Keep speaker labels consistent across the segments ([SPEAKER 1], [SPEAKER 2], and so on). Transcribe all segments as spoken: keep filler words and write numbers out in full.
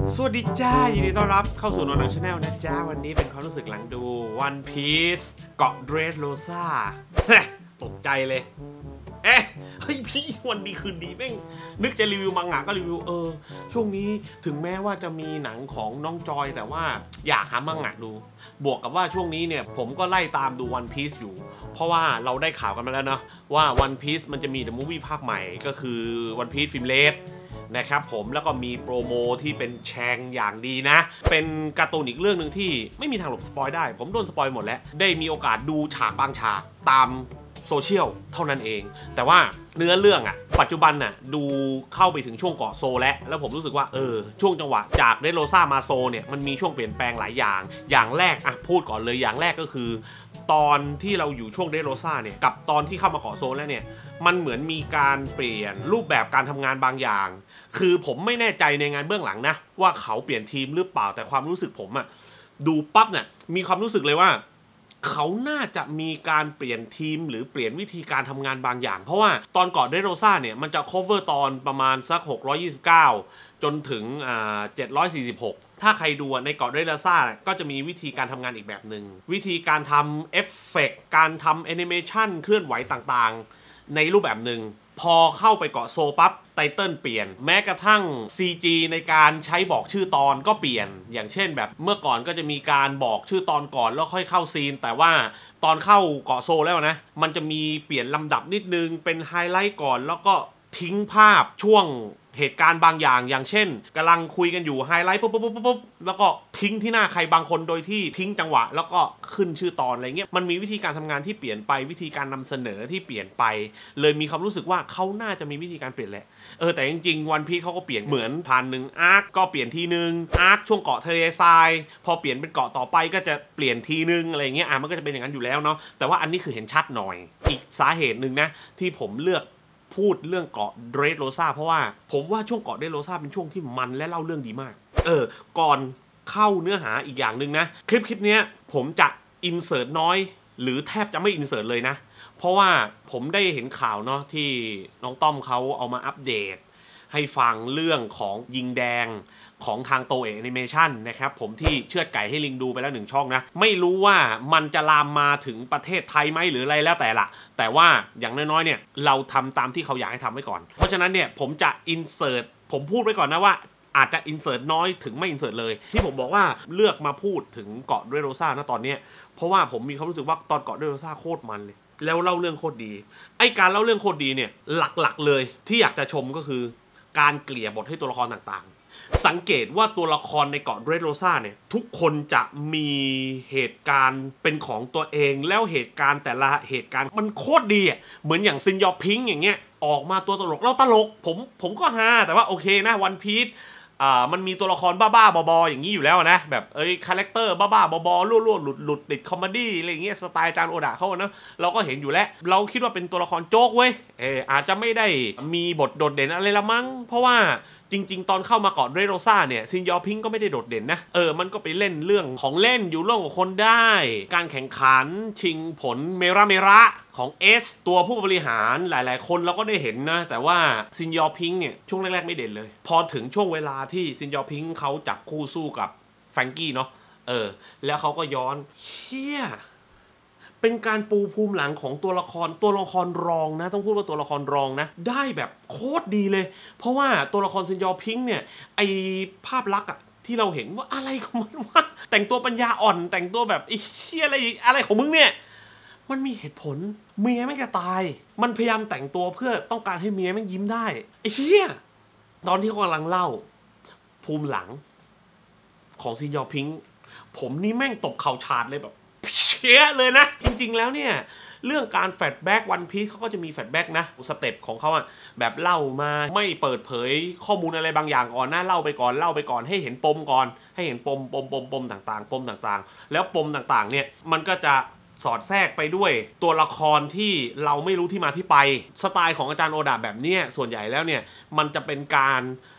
[SPEAKER 1] สวัสดีจ้ายินดีต้อนรับเข้าสู่โนนังชาแนลนะจ้าวันนี้เป็นความรู้สึกหลังดู One Piece เกาะเดรสโรซ่าตกใจเลยเอ๊ะเฮ้ยพี่วันดีคืนดีแม่งนึกจะรีวิวมังงะก็รีวิวเออช่วงนี้ถึงแม้ว่าจะมีหนังของน้องจอยแต่ว่าอยากหามังงะดูบวกกับว่าช่วงนี้เนี่ยผมก็ไล่ตามดู One Piece อยู่เพราะว่าเราได้ข่าวกันมาแล้วนะว่า One Piece มันจะมี The Movie ภาคใหม่ก็คือ One Piece Film Redนะครับผมแล้วก็มีโปรโมที่เป็นแชงอย่างดีนะเป็นการ์ตูนอีกเรื่องหนึ่งที่ไม่มีทางหลบสปอยได้ผมโดนสปอยหมดแล้วได้มีโอกาสดูฉากบางฉากตามโซเชียลเท่านั้นเองแต่ว่าเนื้อเรื่องอะปัจจุบันน่ะดูเข้าไปถึงช่วงเกาะโซแล้วแล้วผมรู้สึกว่าเออช่วงจังหวะจากเดโรซ่ามาโซเนี่ยมันมีช่วงเปลี่ยนแปลงหลายอย่างอย่างแรกอะพูดก่อนเลยอย่างแรกก็คือตอนที่เราอยู่ช่วงเดโรซ่าเนี่ยกับตอนที่เข้ามาเกาะโซแล้วเนี่ยมันเหมือนมีการเปลี่ยนรูปแบบการทำงานบางอย่างคือผมไม่แน่ใจในงานเบื้องหลังนะว่าเขาเปลี่ยนทีมหรือเปล่าแต่ความรู้สึกผมอะดูปั๊บเนี่ยมีความรู้สึกเลยว่าเขาน่าจะมีการเปลี่ยนทีมหรือเปลี่ยนวิธีการทำงานบางอย่างเพราะว่าตอนเกาะเดโรซ่าเนี่ยมันจะ cover ตอนประมาณสักหกร้อยยี่สิบเก้าจนถึงอ่าเจ็ดร้อยสี่สิบหกถ้าใครดูในเกาะเดโรซ่าก็จะมีวิธีการทำงานอีกแบบหนึ่งวิธีการทำเอฟเฟกต์การทำแอนิเมชันเคลื่อนไหวต่างๆในรูปแบบหนึ่งพอเข้าไปเกาะโซปั๊บไตเติลเปลี่ยนแม้กระทั่ง ซี จี ในการใช้บอกชื่อตอนก็เปลี่ยนอย่างเช่นแบบเมื่อก่อนก็จะมีการบอกชื่อตอนก่อนแล้วค่อยเข้าซีนแต่ว่าตอนเข้าเกาะโซแล้วนะมันจะมีเปลี่ยนลำดับนิดนึงเป็นไฮไลท์ก่อนแล้วก็ทิ้งภาพช่วงเหตุการณ์บางอย่างอย่างเช่นกำลังคุยกันอยู่ไฮไลท์ปุ๊บปุ๊บปุ๊บปุ๊บแล้วก็ทิ้งที่หน้าใครบางคนโดยที่ทิ้งจังหวะแล้วก็ขึ้นชื่อตอนอะไรเงี้ยมันมีวิธีการทำงานที่เปลี่ยนไปวิธีการนำเสนอที่เปลี่ยนไปเลยมีความรู้สึกว่าเขาน่าจะมีวิธีการเปลี่ยนแหละเออแต่จริงๆวันพีซเขาก็เปลี่ยนเหมือนผ่านหนึ่งอาร์คก็เปลี่ยนทีนึงอาร์คช่วงเกาะทะเลทรายพอเปลี่ยนเป็นเกาะต่อไปก็จะเปลี่ยนทีนึงอะไรเงี้ยอ่ะมันก็จะเป็นอย่างนั้นอยู่แล้วเนาะแต่ว่าอันนี้คือเห็นชัดหน่อยอีกสาเหตุหนึ่งนะที่ผมเลือกพูดเรื่องเกาะเดรสโรซ่าเพราะว่าผมว่าช่วงเกาะเดรสโรซ่าเป็นช่วงที่มันและเล่าเรื่องดีมากเออก่อนเข้าเนื้อหาอีกอย่างหนึ่งนะคลิปคลิปนี้ผมจะอินเสิร์ตน้อยหรือแทบจะไม่อินเสิร์ตเลยนะเพราะว่าผมได้เห็นข่าวเนาะที่น้องต้อมเขาเอามาอัปเดตให้ฟังเรื่องของยิงแดงของทางโตเอแอนิเมชันนะครับผมที่เชือดไก่ให้ลิงดูไปแล้วหนึ่งช่องนะไม่รู้ว่ามันจะลามมาถึงประเทศไทยไหมหรืออะไรแล้วแต่ละแต่ว่าอย่างน้อยๆเนี่ยเราทำตามที่เขาอยากให้ทำไว้ก่อนเพราะฉะนั้นเนี่ยผมจะอินเสิร์ตผมพูดไว้ก่อนนะว่าอาจจะอินเสิร์ตน้อยถึงไม่อินเสิร์ตเลยที่ผมบอกว่าเลือกมาพูดถึงเกาะเดรโรซ่านะตอนนี้เพราะว่าผมมีความรู้สึกว่าตอนเกาะเดรโรซ่าโคตรมันเลยแล้วเล่าเรื่องโคตรดีไอการเล่าเรื่องโคตรดีเนี่ยหลักๆเลยที่อยากจะชมก็คือการเกลี่ยบทให้ตัวละครต่างๆสังเกตว่าตัวละครในเกาะเดรสโรซ่าเนี่ยทุกคนจะมีเหตุการณ์เป็นของตัวเองแล้วเหตุการณ์แต่ละเหตุการณ์มันโคตรดีอ่ะเหมือนอย่างซินยอพิงค์อย่างเงี้ยออกมาตัวตลกเราตลกผมผมก็ฮาแต่ว่าโอเคนะวันพีซอ่ามันมีตัวละครบ้าๆบอๆอย่างนี้อยู่แล้วนะแบบเอ้ยคาแรคเตอร์บ้าๆบอๆรั่วๆหลุดหลุดติดคอมเมดี้อะไรเงี้ยสไตล์จานโอดะเขานะเราก็เห็นอยู่แล้วเราคิดว่าเป็นตัวละครโจ๊กเว้ยเอออาจจะไม่ได้มีบทโดดเด่นอะไรละมั้งเพราะว่าจริงๆตอนเข้ามาเกาะเดรสโรซ่าเนี่ยซินยอพิงก็ไม่ได้โดดเด่นนะเออมันก็ไปเล่นเรื่องของเล่นอยู่ร่วมกับคนได้การแข่งขันชิงผลเมระเมระของเอสตัวผู้บริหารหลายๆคนเราก็ได้เห็นนะแต่ว่าซินยอพิงเนี่ยช่วงแรกๆไม่เด่นเลยพอถึงช่วงเวลาที่ซินยอพิงเขาจับคู่สู้กับแฟรงกี้เนาะเออแล้วเขาก็ย้อนเชี่ยเป็นการปูภูมิหลังของตัวละครตัวละครรองนะต้องพูดว่าตัวละครรองนะได้แบบโคตรดีเลยเพราะว่าตัวละครซินยอพิงเนี่ยไอภาพลักษณ์อะที่เราเห็นว่าอะไรของมันวะแต่งตัวปัญญาอ่อนแต่งตัวแบบไอ้เหี้ยอะไรอะไรของมึงเนี่ยมันมีเหตุผลเมียแม่งจะตายมันพยายามแต่งตัวเพื่อต้องการให้เมียแม่งยิ้มได้ไอ้เหี้ยตอนที่เขากำลังเล่าภูมิหลังของซินยอพิงผมนี่แม่งตบเข่าฉาดเลยแบบเชี่ยเลยนะจริงๆแล้วเนี่ยเรื่องการแฟลชแบ็กวันพีซเขาก็จะมีแฟลชแบ็กนะสเต็ปของเขาอะแบบเล่ามาไม่เปิดเผยข้อมูลอะไรบางอย่างก่อนนะเล่าไปก่อนเล่าไปก่อนให้เห็นปมก่อนให้เห็นปมปมปมปมต่างๆปมต่างๆแล้วปมต่างๆเนี่ยมันก็จะสอดแทรกไปด้วยตัวละครที่เราไม่รู้ที่มาที่ไปสไตล์ของอาจารย์โอดะแบบนี้ส่วนใหญ่แล้วเนี่ยมันจะเป็นการ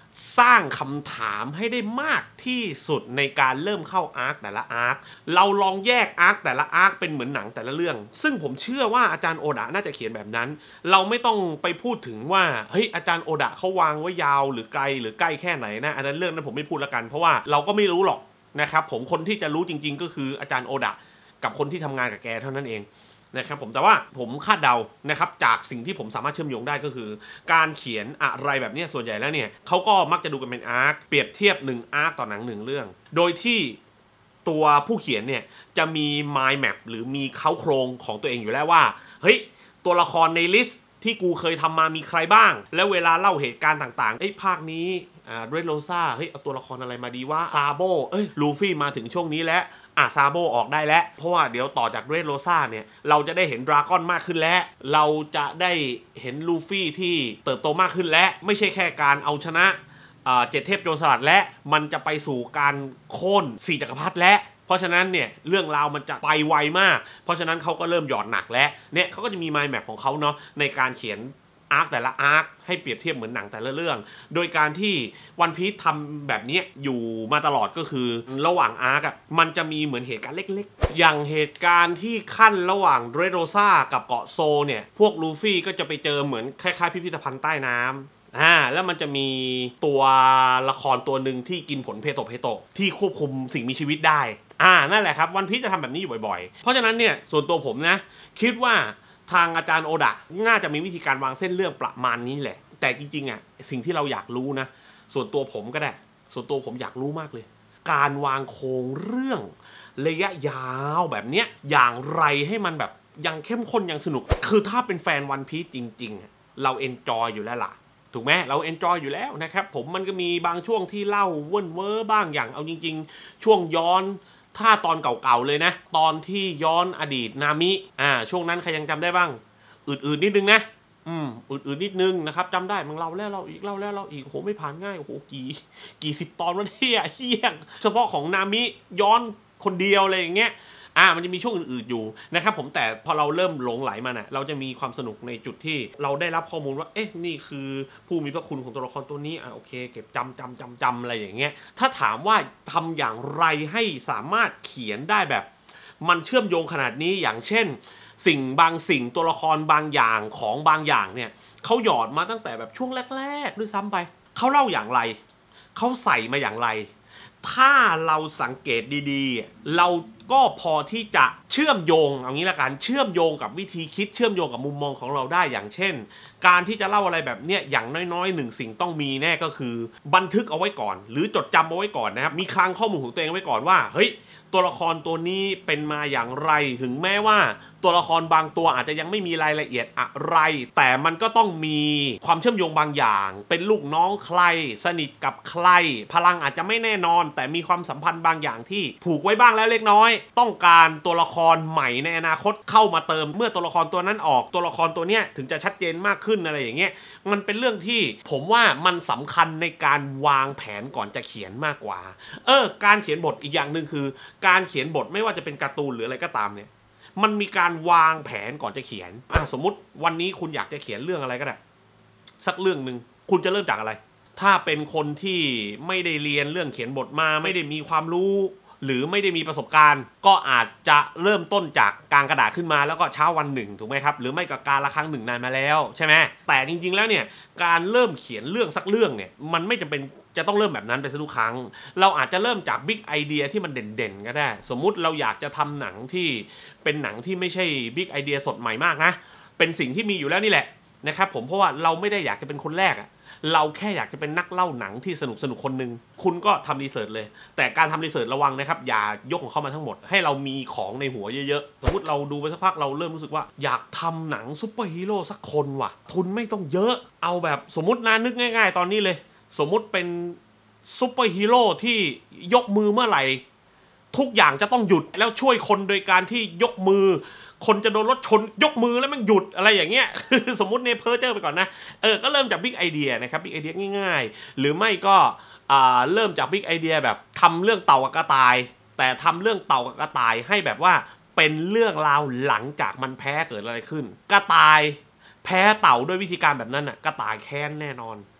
[SPEAKER 1] สร้างคำถามให้ได้มากที่สุดในการเริ่มเข้าอาร์คแต่ละอาร์คเราลองแยกอาร์คแต่ละอาร์คเป็นเหมือนหนังแต่ละเรื่องซึ่งผมเชื่อว่าอาจารย์โอดะน่าจะเขียนแบบนั้นเราไม่ต้องไปพูดถึงว่าเฮ้ยอาจารย์โอดะเขาวางไว้ยาวหรือไกลหรือใกล้แค่ไหนนะอันนั้นเรื่องนั้นผมไม่พูดละกันเพราะว่าเราก็ไม่รู้หรอกนะครับผมคนที่จะรู้จริงๆก็คืออาจารย์โอดะกับคนที่ทำงานกับแกเท่านั้นเองนะครับผมแต่ว่าผมคาดเดานะครับจากสิ่งที่ผมสามารถเชื่อมโยงได้ก็คือการเขียนอะไรแบบนี้ส่วนใหญ่แล้วเนี่ยเขาก็มักจะดูกันเป็นอาร์คเปรียบเทียบหนึ่งอาร์คต่อหนังหนึ่งเรื่องโดยที่ตัวผู้เขียนเนี่ยจะมี mind map หรือมีเค้าโครงของตัวเองอยู่แล้วว่าเฮ้ยตัวละครในลิสต์ที่กูเคยทำมามีใครบ้างแล้วเวลาเล่าเหตุการณ์ต่างๆเอ้ยภาคนี้อ่าเรดโรซ่าเฮ้ยเอาตัวละครอะไรมาดีว่าซาโบเอ้ยลูฟี่มาถึงช่วงนี้แล้วอ่ะซาโบออกได้แล้วเพราะว่าเดี๋ยวต่อจากเรดโรซ่าเนี่ยเราจะได้เห็นดราก้อนมากขึ้นแล้วเราจะได้เห็นลูฟี่ที่เติบโตมากขึ้นแล้วไม่ใช่แค่การเอาชนะเจ็ดเทพโจรสลัดและมันจะไปสู่การโค่นสี่จักรพรรดิและเพราะฉะนั้นเนี่ยเรื่องราวมันจะไปไวมากเพราะฉะนั้นเขาก็เริ่มหยอดหนักแล้วเนี่ยเขาก็จะมีไมล์แมปของเขาเนาะในการเขียนอาร์คแต่ละอาร์คให้เปรียบเทียบเหมือนหนังแต่ละเรื่องโดยการที่วันพีซทำแบบนี้อยู่มาตลอดก็คือระหว่างอาร์คอ่ะมันจะมีเหมือนเหตุการณ์เล็กๆอย่างเหตุการณ์ที่ขั้นระหว่างเรดโรซ่ากับเกาะโซเนี่ยพวกลูฟี่ก็จะไปเจอเหมือนคล้ายๆพิพิธภัณฑ์ใต้น้ำอ่าแล้วมันจะมีตัวละครตัวหนึ่งที่กินผลเพโตเพโตที่ควบคุมสิ่งมีชีวิตได้อ่านั่นแหละครับวันพีซจะทำแบบนี้อยู่บ่อยๆเพราะฉะนั้นเนี่ยส่วนตัวผมนะคิดว่าทางอาจารย์โอดะน่าจะมีวิธีการวางเส้นเรื่องประมาณนี้แหละแต่จริงๆอ่ะสิ่งที่เราอยากรู้นะส่วนตัวผมก็ได้ส่วนตัวผมอยากรู้มากเลยการวางโครงเรื่องระยะยาวแบบเนี้ยอย่างไรให้มันแบบยังเข้มข้นยังสนุกคือถ้าเป็นแฟนวันพีซจริงๆเราเอนจอยอยู่แล้วล่ะถูกไหมเราเอนจอยอยู่แล้วนะครับผมมันก็มีบางช่วงที่เล่าเว่นเวอร์บ้างอย่างเอาจริงๆช่วงย้อนถ้าตอนเก่าๆเลยนะตอนที่ย้อนอดีตนามิอ่าช่วงนั้นใครยังจำได้บ้างอืดๆนิดนึงนะอืมอืดๆนิดนึงนะครับจำได้มันเล่าแล้วเราอีกเล่าแล้วเราอีกโหไม่ผ่านง่ายโอ้โหกี่กี่สิบตอนวะเนี่ยเฮี้ยเฉพาะของนามิย้อนคนเดียวอะไรอย่างเงี้ยอ่ามันจะมีช่วงอื่นๆอยู่นะครับผมแต่พอเราเริ่มหลงไหลมาน่ะเราจะมีความสนุกในจุดที่เราได้รับข้อมูลว่าเอ๊ะนี่คือผู้มีพระคุณของตัวละครตัวนี้อ่าโอเคเก็บจำจำจำจำอะไรอย่างเงี้ยถ้าถามว่าทำอย่างไรให้สามารถเขียนได้แบบมันเชื่อมโยงขนาดนี้อย่างเช่นสิ่งบางสิ่งตัวละครบางอย่างของบางอย่างเนี่ยเขาหยอดมาตั้งแต่แบบช่วงแรกๆด้วยซ้ำไปเขาเล่าอย่างไรเขาใส่มาอย่างไรถ้าเราสังเกตดีๆเราก็พอที่จะเชื่อมโยงเอางี้ละกันเชื่อมโยงกับวิธีคิดเชื่อมโยงกับมุมมองของเราได้อย่างเช่นการที่จะเล่าอะไรแบบเนี้ยอย่างน้อยๆหนึ่งสิ่งต้องมีแน่ก็คือบันทึกเอาไว้ก่อนหรือจดจำเอาไว้ก่อนนะครับมีคลังข้อมูลของตัวเองไว้ก่อนว่าเฮ้ยตัวละครตัวนี้เป็นมาอย่างไรถึงแม้ว่าตัวละครบางตัวอาจจะยังไม่มีรายละเอียดอะไรแต่มันก็ต้องมีความเชื่อมโยงบางอย่างเป็นลูกน้องใครสนิทกับใครพลังอาจจะไม่แน่นอนแต่มีความสัมพันธ์บางอย่างที่ผูกไว้บ้างแล้วเล็กน้อยต้องการตัวละครใหม่ในอนาคตเข้ามาเติมเมื่อตัวละครตัวนั้นออกตัวละครตัวเนี้ยถึงจะชัดเจนมากขึ้นอะไรอย่างเงี้ยมันเป็นเรื่องที่ผมว่ามันสำคัญในการวางแผนก่อนจะเขียนมากกว่าเออการเขียนบทอีกอย่างหนึ่งคือการเขียนบทไม่ว่าจะเป็นการ์ตูนหรืออะไรก็ตามเนี่ยมันมีการวางแผนก่อนจะเขียนอ่ะสมมุติวันนี้คุณอยากจะเขียนเรื่องอะไรก็ได้สักเรื่องหนึ่งคุณจะเริ่มจากอะไรถ้าเป็นคนที่ไม่ได้เรียนเรื่องเขียนบทมาไม่ได้มีความรู้หรือไม่ได้มีประสบการณ์ก็อาจจะเริ่มต้นจากกางกระดาษขึ้นมาแล้วก็เช้าวันหนึ่งถูกไหมครับหรือไม่ก็การละครั้งหนึ่งนานมาแล้วใช่ไหมแต่จริงๆแล้วเนี่ยการเริ่มเขียนเรื่องสักเรื่องเนี่ยมันไม่จำเป็นจะต้องเริ่มแบบนั้นไปทุกครั้งเราอาจจะเริ่มจากบิ๊กไอเดียที่มันเด่นๆก็ได้สมมุติเราอยากจะทำหนังที่เป็นหนังที่ไม่ใช่บิ๊กไอเดียสดใหม่มากนะเป็นสิ่งที่มีอยู่แล้วนี่แหละนะครับผมเพราะว่าเราไม่ได้อยากจะเป็นคนแรกอะเราแค่อยากจะเป็นนักเล่าหนังที่สนุกสนุกคนหนึ่งคุณก็ทำรีเสิร์ชเลยแต่การทำรีเสิร์ชระวังนะครับอย่ายกของเข้ามาทั้งหมดให้เรามีของในหัวเยอะๆสมมติเราดูไปสักพักเราเริ่มรู้สึกว่าอยากทำหนังซุปเปอร์ฮีโร่สักคนว่ะทุนไม่ต้องเยอะเอาแบบสมมตินะนึกง่ายๆตอนนี้เลยสมมุติเป็นซุปเปอร์ฮีโร่ที่ยกมือเมื่อไหร่ทุกอย่างจะต้องหยุดแล้วช่วยคนโดยการที่ยกมือคนจะโดนรถชนยกมือแล้วมันหยุดอะไรอย่างเงี้ยสมมุติเนี่ยเพ้อเจ้อไปก่อนนะเออก็เริ่มจากบิ๊กไอเดียนะครับบิ๊กไอเดียง่ายๆหรือไม่ก็อ่าเริ่มจากบิ๊กไอเดียแบบทำเรื่องเต่ากับกระต่ายแต่ทำเรื่องเต่ากับกระต่ายให้แบบว่าเป็นเรื่องราวหลังจากมันแพ้เกิดอะไรขึ้นกระต่ายแพ้เต่าด้วยวิธีการแบบนั้นน่ะกระต่ายแค้นแน่นอน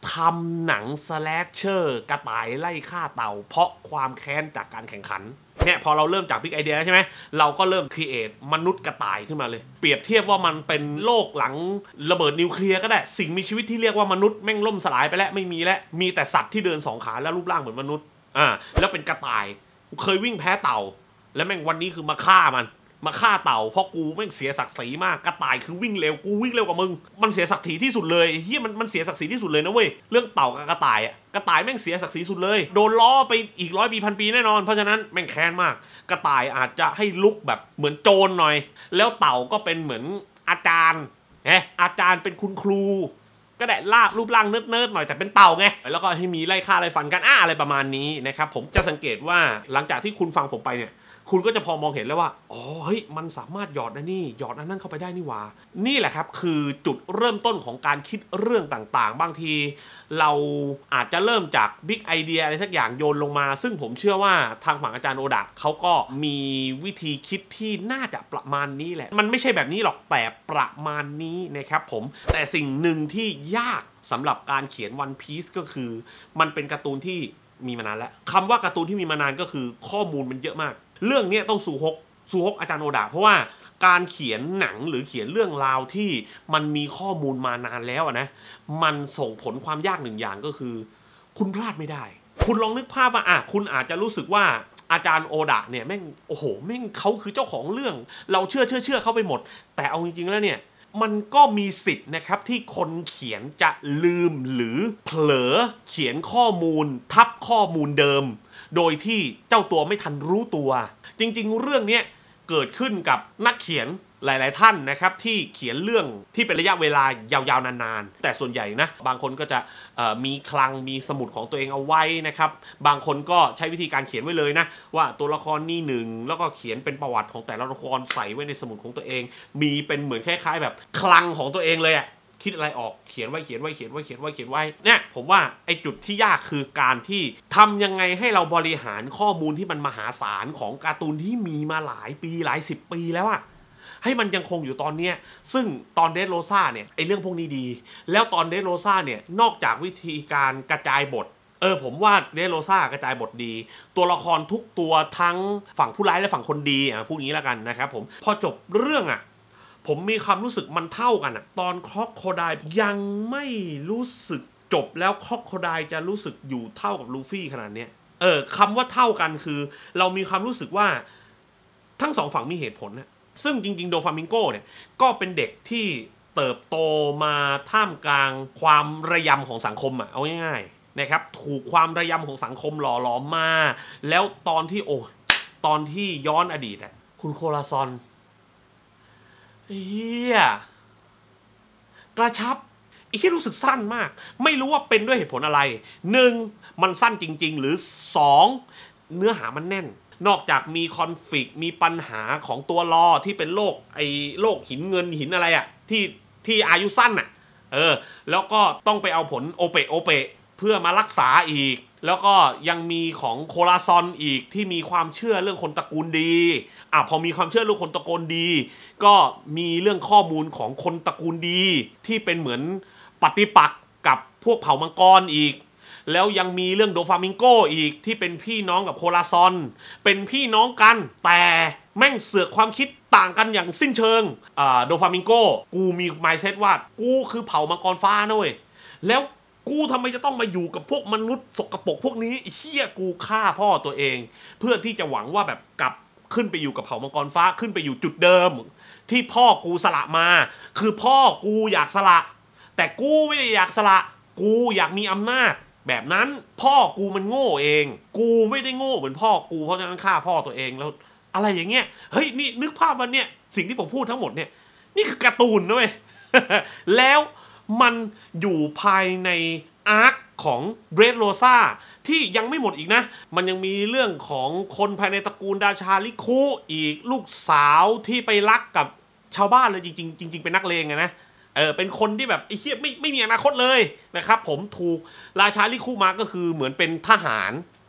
[SPEAKER 1] ทำหนังสแลชเชอร์กระต่ายไล่ฆ่าเต่าเพราะความแค้นจากการแข่งขันเนี่ยพอเราเริ่มจากบิ๊กไอเดียใช่ไหมเราก็เริ่มครีเอทมนุษย์กระต่ายขึ้นมาเลยเปรียบเทียบว่ามันเป็นโลกหลังระเบิดนิวเคลียร์ก็ได้สิ่งมีชีวิตที่เรียกว่ามนุษย์แม่งล่มสลายไปแล้วไม่มีแล้วมีแต่สัตว์ที่เดินสองขาแล้วรูปร่างเหมือนมนุษย์อ่าแล้วเป็นกระต่ายเคยวิ่งแพ้เต่าแล้วแม่งวันนี้คือมาฆ่ามันมาฆ่าเต่าเพราะกูแม่งเสียศักดิ์ศรีมากกระต่ายคือวิ่งเร็วกูวิ่งเร็วกว่ามึงมันเสียศักดิ์ศรีที่สุดเลยเฮียมันมันเสียศักดิ์ศรีที่สุดเลยนะเว้ยเรื่องเต่ากับกระต่ายอ่ะกระต่ายแม่งเสียศักดิ์ศรีสุดเลยโดนล้อไปอีกร้อยปีพันปีแน่นอนเพราะฉะนั้นแม่งแค้นมากกระต่ายอาจจะให้ลุกแบบเหมือนโจรหน่อยแล้วเต่าก็เป็นเหมือนอาจารย์เฮ้อาจารย์เป็นคุณครูก็ได้ลาบรูปร่างเนิร์ดๆหน่อยแต่เป็นเต่าไงแล้วก็ให้มีไล่ฆ่าไล่ฟันกันอ่ะอะไรประมาณนี้นะครับผมจะสังเกตว่าหลังจากที่คุณฟังผมไปเนี่ยคุณก็จะพอมองเห็นแล้วว่าอ๋อเฮ้ยมันสามารถหยอดนะนี่หยอดอันนั้นเข้าไปได้นี่หว่านี่แหละครับคือจุดเริ่มต้นของการคิดเรื่องต่างๆบางทีเราอาจจะเริ่มจากบิ๊กไอเดียอะไรสักอย่างโยนลงมาซึ่งผมเชื่อว่าทางฝั่งอาจารย์โอดะเขาก็มีวิธีคิดที่น่าจะประมาณนี้แหละมันไม่ใช่แบบนี้หรอกแต่ประมาณนี้นะครับผมแต่สิ่งหนึ่งที่ยากสำหรับการเขียน One Piece ก็คือมันเป็นการ์ตูนที่มีมานานแล้วคำว่าการ์ตูนที่มีมานานก็คือข้อมูลมันเยอะมากเรื่องนี้ต้องซูฮกซูฮกอาจารย์โอดะเพราะว่าการเขียนหนังหรือเขียนเรื่องราวที่มันมีข้อมูลมานานแล้วนะมันส่งผลความยากหนึ่งอย่างก็คือคุณพลาดไม่ได้คุณลองนึกภาพว่าอ่ะคุณอาจจะรู้สึกว่าอาจารย์โอดะเนี่ยแม่งโอ้โหแม่งเขาคือเจ้าของเรื่องเราเชื่อเชื่อเชื่อเขาไปหมดแต่เอาจริงๆแล้วเนี่ยมันก็มีสิทธิ์นะครับที่คนเขียนจะลืมหรือเผลอเขียนข้อมูลทับข้อมูลเดิมโดยที่เจ้าตัวไม่ทันรู้ตัวจริงๆเรื่องนี้เกิดขึ้นกับนักเขียนหลายๆท่านนะครับที่เขียนเรื่องที่เป็นระยะเวลายาวๆนานๆแต่ส่วนใหญ่นะบางคนก็จะมีคลังมีสมุดของตัวเองเอาไว้นะครับบางคนก็ใช้วิธีการเขียนไว้เลยนะว่าตัวละครนี่หนึ่งแล้วก็เขียนเป็นประวัติของแต่ละตัวละครใส่ไว้ในสมุดของตัวเองมีเป็นเหมือนคล้ายๆแบบคลังของตัวเองเลยอะคิดอะไรออกเขียนไว้เขียนไว้เขียนไว้เขียนไว้เขียนไว้เนี่ยผมว่าไอ้จุดที่ยากคือการที่ทำยังไงให้เราบริหารข้อมูลที่มันมหาศาลของการ์ตูนที่มีมาหลายปีหลายสิบปีแล้วอะให้มันยังคงอยู่ตอนนี้ซึ่งตอนเดดโรซ่าเนี่ยไอ้เรื่องพวกนี้ดีแล้วตอนเดดโรซ่าเนี่ยนอกจากวิธีการกระจายบทเออผมว่าเดดโรซ่ากระจายบทดีตัวละครทุกตัวทั้งฝั่งผู้ร้ายและฝั่งคนดีอ่ะพูดงี้แล้วกันนะครับผมพอจบเรื่องอ่ะผมมีความรู้สึกมันเท่ากันอะตอนคอกโคไดยังไม่รู้สึกจบแล้วคอกโคไดจะรู้สึกอยู่เท่ากับลูฟี่ขนาดเนี้ยเออคำว่าเท่ากันคือเรามีความรู้สึกว่าทั้งสองฝั่งมีเหตุผลนะซึ่งจริงๆโดฟามิงโกเนี่ยก็เป็นเด็กที่เติบโตมาท่ามกลางความระยำของสังคมอะเอาง่ายๆนะครับถูกความระยำของสังคมหล่อหลอมมาแล้วตอนที่โอ้ตอนที่ย้อนอดีตอะคุณโคราซอนเฮียกระชับอีกที่รู้สึกสั้นมากไม่รู้ว่าเป็นด้วยเหตุผลอะไรหนึ่งมันสั้นจริงๆหรือสองเนื้อหามันแน่นนอกจากมีคอนฟลิกต์มีปัญหาของตัวรอที่เป็นโรคไอ้โรคหินเงินหินอะไรอะที่ที่อายุสั้นอะเออแล้วก็ต้องไปเอาผลโอเปโอเปเพื่อมารักษาอีกแล้วก็ยังมีของโคราซอนอีกที่มีความเชื่อเรื่องคนตระกูลดีอ่ะพอมีความเชื่อเรื่องคนตระกูลดีก็มีเรื่องข้อมูลของคนตระกูลดีที่เป็นเหมือนปฏิปักษ์กับพวกเผ่ามังกรอีกแล้วยังมีเรื่องโดฟามิงโกอีกที่เป็นพี่น้องกับโคราซอนเป็นพี่น้องกันแต่แม่งเสือกความคิดต่างกันอย่างสิ้นเชิงอ่าโดฟามิงโกกูมีมายด์เซตว่ากูคือเผ่ามังกรฟ้านะเว้ยแล้วกูทำไมจะต้องมาอยู่กับพวกมนุษย์สกปรกพวกนี้เฮียกูฆ่าพ่อตัวเองเพื่อที่จะหวังว่าแบบกลับขึ้นไปอยู่กับเผ่ามังกรฟ้าขึ้นไปอยู่จุดเดิมที่พ่อกูสละมาคือพ่อกูอยากสละแต่กูไม่ได้อยากสละกูอยากมีอำนาจแบบนั้นพ่อกูมันโง่เองกูไม่ได้โง่เหมือนพ่อกูเพราะฉะนั้นฆ่าพ่อตัวเองแล้วอะไรอย่างเงี้ยเฮ้ยนี่นึกภาพมันเนี่ยสิ่งที่ผมพูดทั้งหมดเนี่ยนี่คือการ์ตูนนะเว้ย แล้วมันอยู่ภายในอาร์คของเดรดโรซ่าที่ยังไม่หมดอีกนะมันยังมีเรื่องของคนภายในตระกูลดาชาลิคุอีกลูกสาวที่ไปรักกับชาวบ้านเลยจริงๆจริงๆเป็นนักเลงไงนะเออเป็นคนที่แบบไอ้เหี้ยไม่ไม่มีอนาคตเลยนะครับผมถูกราชาลิคุมาก็คือเหมือนเป็นทหาร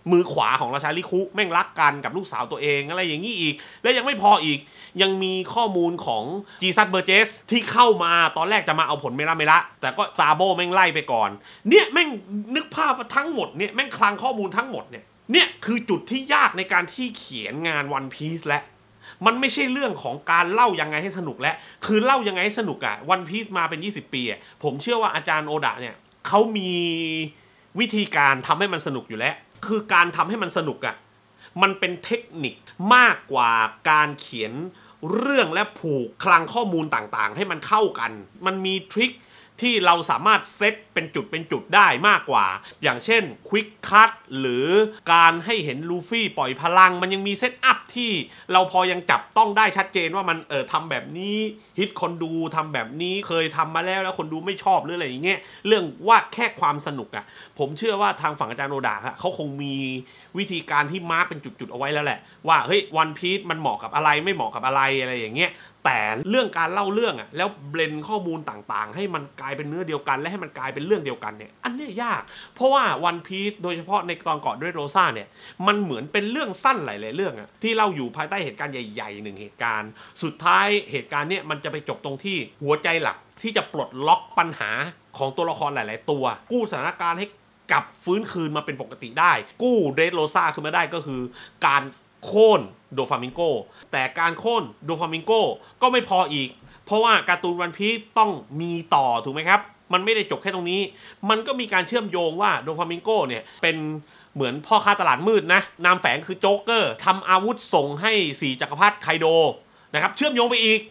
[SPEAKER 1] มือขวาของราชาลิคุแม่งรักกันกับลูกสาวตัวเองอะไรอย่างนี้อีกและยังไม่พออีกยังมีข้อมูลของจีซัสเบอร์เจสที่เข้ามาตอนแรกจะมาเอาผลเมล่าเมล่าแต่ก็ซาโบแม่งไล่ไปก่อนเนี่ยแม่งนึกภาพทั้งหมดเนี่ยแม่งคลังข้อมูลทั้งหมดเนี่ยเนี่ยคือจุดที่ยากในการที่เขียนงาน One Piece และมันไม่ใช่เรื่องของการเล่ายังไงให้สนุกและคือเล่ายังไงให้สนุกอะ One Piece มาเป็นยี่สิบปีอะผมเชื่อว่าอาจารย์โอดะเนี่ยเขามีวิธีการทำให้มันสนุกอยู่แล้วคือการทำให้มันสนุกอะมันเป็นเทคนิคมากกว่าการเขียนเรื่องและผูกคลังข้อมูลต่างๆให้มันเข้ากันมันมีทริคที่เราสามารถเซตเป็นจุดเป็นจุดได้มากกว่าอย่างเช่นควิกคัทหรือการให้เห็นลูฟี่ปล่อยพลังมันยังมีเซตอัพที่เราพอยังจับต้องได้ชัดเจนว่ามันเออทำแบบนี้ฮิตคนดูทำแบบนี้เคยทำมาแล้วแล้วคนดูไม่ชอบหรืออะไรอย่างเงี้ยเรื่องว่าแค่ความสนุกอะผมเชื่อว่าทางฝั่งอาจารย์โอดะเขาคงมีวิธีการที่มาร์กเป็นจุดๆเอาไว้แล้วแหละว่าเฮ้ยวันพีซมันเหมาะกับอะไรไม่เหมาะกับอะไรอะไรอย่างเงี้ยแต่เรื่องการเล่าเรื่องอะแล้วเบลนข้อมูลต่างๆให้มันกลายเป็นเนื้อเดียวกันและให้มันกลายเป็นเรื่องเดียวกันเนี่ยอันนี้ยากเพราะว่าวันพีซโดยเฉพาะในตอนเกาะด้วยโรซ่าเนี่ยมันเหมือนเป็นเรื่องสั้นหลายๆเรื่องอะที่เล่าอยู่ภายใต้เหตุการณ์ใหญ่ๆหนึ่งเหตุการณ์สุดท้ายเหตุการณ์เนี่ยมันจะไปจบตรงที่หัวใจหลักที่จะปลดล็อกปัญหาของตัวละครหลายๆตัวกู้สถานการณ์ให้กลับฟื้นคืนมาเป็นปกติได้กู้เดรสโรซ่าขึ้นมาได้ก็คือการโค่นโดฟามิงโกแต่การโค่นโดฟามิงโกก็ไม่พออีกเพราะว่าการ์ตูนวันพีซต้องมีต่อถูกไหมครับมันไม่ได้จบแค่ตรงนี้มันก็มีการเชื่อมโยงว่าโดฟามิงโกเนี่ยเป็นเหมือนพ่อค้าตลาดมืดนะนามแฝงคือโจ๊กเกอร์ทำอาวุธส่งให้สี่จักรพรรดิไคโดนะครับเชื่อมโยงไปอีก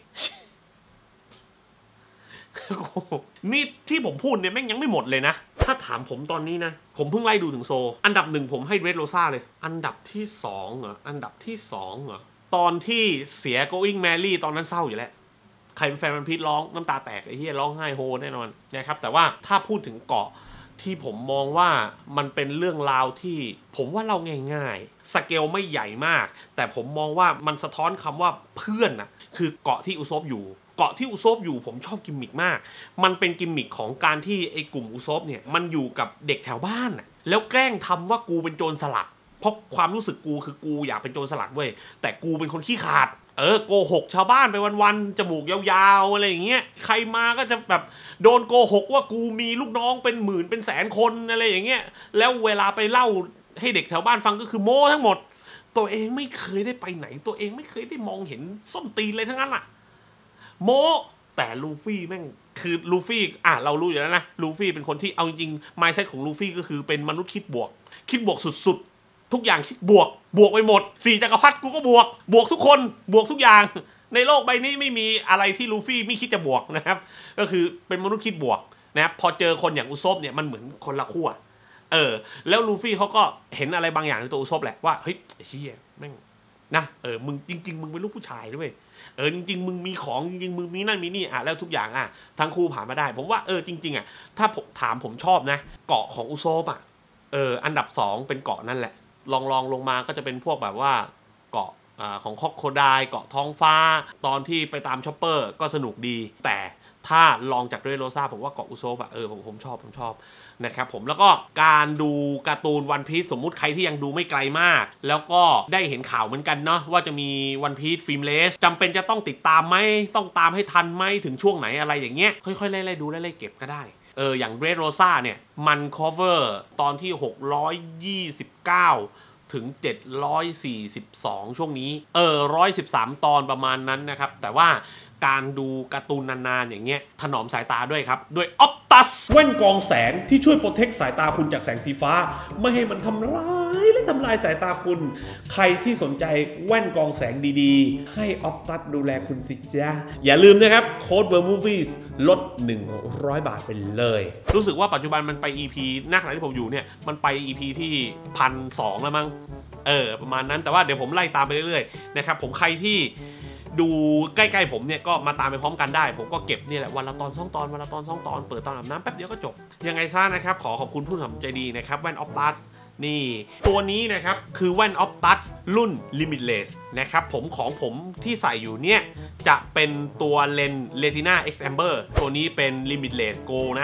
[SPEAKER 1] นี่ที่ผมพูดเนี่ยแม่งยังไม่หมดเลยนะถ้าถามผมตอนนี้นะผมเพิ่งไล่ดูถึงโซอันดับหนึ่งผมให้เรดโรซ่าเลยอันดับที่สองเหรออันดับที่สองเหรอตอนที่เสีย going Mary ตอนนั้นเศร้าอยู่แล้วใครเป็นแฟนมันพีทร้องน้ำตาแตกไอ้เหี้ยร้องไห้โฮแน่นอนนะครับแต่ว่าถ้าพูดถึงเกาะที่ผมมองว่ามันเป็นเรื่องราวที่ผมว่าเราง่ายๆสเกลไม่ใหญ่มากแต่ผมมองว่ามันสะท้อนคำว่าเพื่อนนะคือเกาะที่อุซบอยู่เกาะที่อุซบอยู่ผมชอบกิมมิกมากมันเป็นกิมมิกของการที่ไอ้กลุ่มอุซบเนี่ยมันอยู่กับเด็กแถวบ้านน่ะแล้วแกล้งทำว่ากูเป็นโจรสลัดเพราะความรู้สึกกูคือกูอยากเป็นโจรสลัดเว้ยแต่กูเป็นคนขี้ขาดเออโกหกชาวบ้านไปวันๆจมูกยาวๆอะไรอย่างเงี้ยใครมาก็จะแบบโดนโกหกว่ากูมีลูกน้องเป็นหมื่นเป็นแสนคนอะไรอย่างเงี้ยแล้วเวลาไปเล่าให้เด็กแถวบ้านฟังก็คือโม้ทั้งหมดตัวเองไม่เคยได้ไปไหนตัวเองไม่เคยได้มองเห็นส้นตีนเลยทั้งนั้นอ่ะโมแต่ลูฟี่แม่งคือลูฟี่อ่ะเรารู้อยู่แล้วนะลูฟี่เป็นคนที่เอาจริงๆ mindset ของลูฟี่ก็คือเป็นมนุษย์คิดบวกคิดบวกสุดๆทุกอย่างคิดบวกบวกไปหมดสี่จักรพรรดิกูก็บวกบวกทุกคนบวกทุกอย่างในโลกใบนี้ไม่มีอะไรที่ลูฟี่ไม่คิดจะบวกนะครับก็คือเป็นมนุษย์คิดบวกนะครับพอเจอคนอย่างอุซบเนี่ยมันเหมือนคนละขั้วเออแล้วลูฟี่เขาก็เห็นอะไรบางอย่างในตัวอุซบแหละว่าเฮ้ยเฮียแม่งนะเออมึงจริงๆมึงเป็นลูกผู้ชายด้วยเออจริงๆมึงมีของจริงๆมึงมีนั่นมีนี่อ่ะแล้วทุกอย่างอ่ะทั้งคู่ผ่านมาได้ผมว่าเออจริงๆอ่ะถ้าผมถามผมชอบนะเกาะของอุซบอ่ะเอออันดับสองเป็นเกาะนั่นแหละลองลองลงมาก็จะเป็นพวกแบบว่าเกาะอ่าของคอกโคไดเกาะท้องฟ้าตอนที่ไปตามชอปเปอร์ก็สนุกดีแต่ถ้าลองจากด้วยโรซ่าผมว่าเกาะอุซบอะเออผมผมชอบผมชอบนะครับผมแล้วก็การดูการ์ตูนวันพีซสมมุติใครที่ยังดูไม่ไกลมากแล้วก็ได้เห็นข่าวเหมือนกันเนาะว่าจะมีวันพีซฟิล์มเลสจำเป็นจะต้องติดตามไหมต้องตามให้ทันไหมถึงช่วงไหนอะไรอย่างเงี้ยค่อยๆไล่ๆดูไล่ๆเก็บก็ได้เอออย่างเรดโรซ่าเนี่ยมัน cover ตอนที่หกร้อยยี่สิบเก้าถึงเจ็ดร้อยสี่สิบสองช่วงนี้เออหนึ่งร้อยสิบสามตอนประมาณนั้นนะครับแต่ว่าการดูการ์ตูนนานๆอย่างเงี้ยถนอมสายตาด้วยครับด้วยออปตัสแว่นกรองแสงที่ช่วยโปรเทคสายตาคุณจากแสงสีฟ้าไม่ให้มันทำร้ายและทำลายสายตาคุณใครที่สนใจแว่นกรองแสงดีๆให้ออปตัสดูแลคุณสิจ้าอย่าลืมนะครับโค้ด เวิร์ มูฟวี่ ลดหนึ่งร้อยบาทไปเลยรู้สึกว่าปัจจุบันมันไป อี พี หน้าขณะที่ผมอยู่เนี่ยมันไป อี พี ที่ หนึ่งพันสองร้อย แล้วมั้งเออประมาณนั้นแต่ว่าเดี๋ยวผมไล่ตามไปเรื่อยๆนะครับผมใครที่ดูใกล้ๆผมเนี่ยก็มาตามไปพร้อมกันได้ผมก็เก็บนี่แหละวันละตอนสองตอนวันละตอนสองตอนเปิดตอนอาบน้ำแป๊บเดียวก็จบยังไงซะนะครับขอขอบคุณผู้สนับสนุนใจดีนะครับแว่นออปตัสนี่ตัวนี้นะครับคือแว่นออปตัสรุ่น Limitless นะครับผมของผมที่ใส่อยู่เนี่ยจะเป็นตัวเลนส์ Retina X Amber ตัวนี้เป็น Limitless Go นะ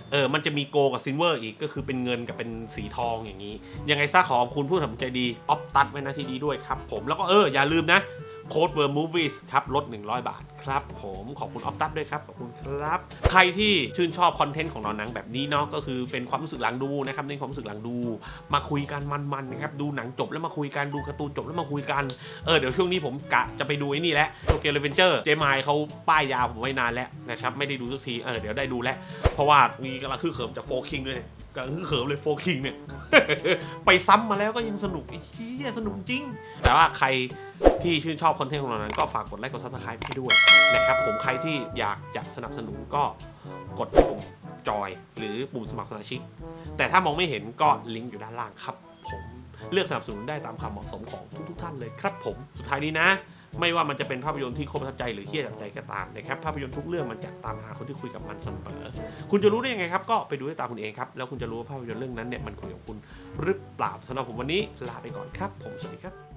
[SPEAKER 1] เออมันจะมีโกกับซิลเวอร์อีกก็คือเป็นเงินกับเป็นสีทองอย่างนี้ยังไงซะขอบคุณผู้ทำใจดีออฟตัดไว้นะที่ดีด้วยครับผมแล้วก็เอออย่าลืมนะโค้ด เวิร์ม มูฟวี่ ครับลดหนึ่งร้อยบาทครับผมขอบคุณออฟตัดด้วยครับขอบคุณครับใครที่ชื่นชอบคอนเทนต์ของเราหนังแบบนี้เนาะก็คือเป็นความรู้สึกหลังดูนะครับในความรู้สึกหลังดูมาคุยกันมันๆนะครับดูหนังจบแล้วมาคุยกันดูการ์ตูนจบแล้วมาคุยกันเออเดี๋ยวช่วงนี้ผมกะจะไปดูไอ้นี่แหละโตเกียวรีเวนเจอร์เจมายเขาป้ายยาวผมไว้นานแล้วนะครับไม่ได้ดูสักทีเออเดี๋ยวได้ดูแล้วเพราะว่ามีกำลังคือเขิมจากโฟคิงด้วยกำลังคือเขิมเลยโฟคิงเนี่ย ไปซ้ำมาแล้วก็ยังสนุกไอ้เหี้ยสนุกจริงแต่ว่าใครที่ชื่นชอบคอนเทนต์ของเรานั้นก็ฝากกดไลค์กดซับสไครป์ให้ด้วยนะครับผมใครที่อยากจะสนับสนุนก็กดที่ปุ่มจอยหรือปุ่มสมัครสมาชิกแต่ถ้ามองไม่เห็นก็ลิงก์อยู่ด้านล่างครับผมเลือกสนับสนุนได้ตามความเหมาะสมของทุกๆท่านเลยครับผมสุดท้ายนี้นะไม่ว่ามันจะเป็นภาพยนตร์ที่โคตรประทับใจหรือเหี้ยจับใจก็ตามนะครับภาพยนตร์ทุกเรื่องมันจะตามหาคนที่คุยกับมันเสมอคุณจะรู้ได้ยังไงครับก็ไปดูด้วยตาคุณเองครับแล้วคุณจะรู้ว่าภาพยนตร์เรื่องนั้นเนี่ยมันคุยกับคุณหรือเปล่าสำหรับผมวันนี้ลาไปก่อนครับผมสวัสดีครับ